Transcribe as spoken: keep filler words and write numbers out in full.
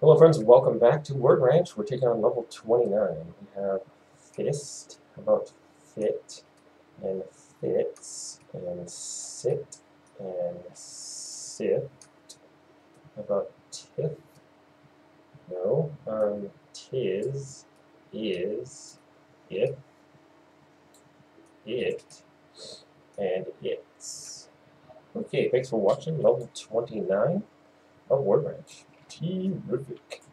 Hello friends, welcome back to Word Ranch. We're taking on level twenty-nine. We have fist, about fit, and fits, and sit, and sift, about tiff, no, um, tis, is, if, it, and it's. Okay, thanks for watching level twenty-nine of Word Ranch. Terrific.